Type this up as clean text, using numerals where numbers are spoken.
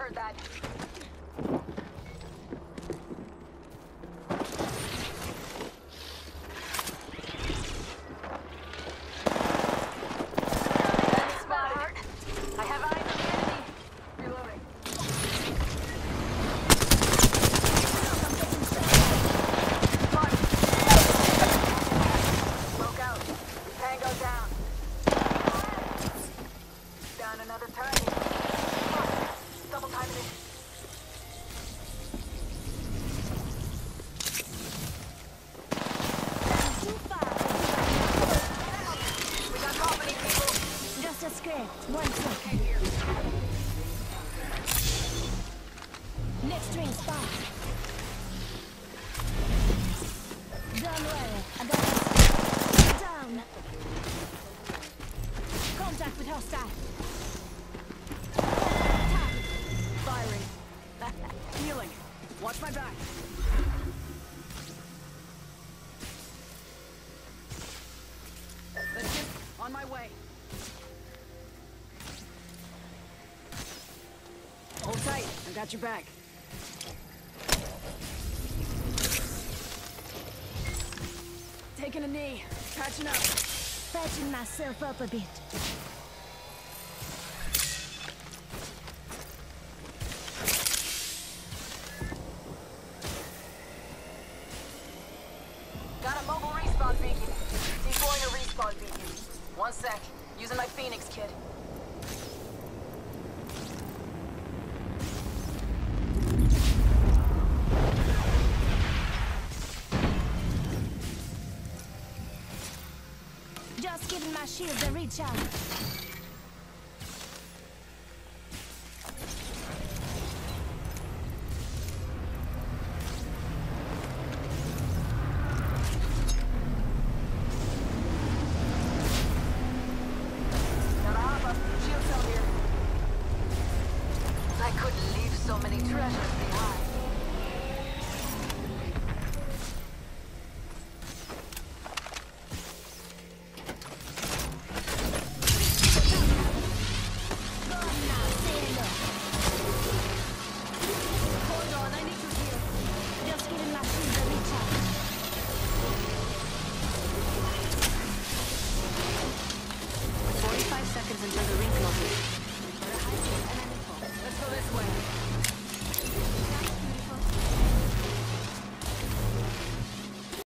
heard that. Enemy spotted. I have eyes on the enemy. Reloading. Smoke out. Tango down. Down another target. Double timing it. We got company, people. Just a script. 1 second. Here. Next ring spot. Don't worry. I got this. Down. Contact with hostile. Firing. Healing. Watch my back. Let's get on my way. Hold tight. I got your back. Taking a knee. Patching up. Patching myself up a bit. Got a mobile respawn beacon. Deploying a respawn beacon. 1 sec. Using my Phoenix kit. Just giving my shield a recharge. Gotta hop up. Shield cell here. I couldn't leave so many treasures behind.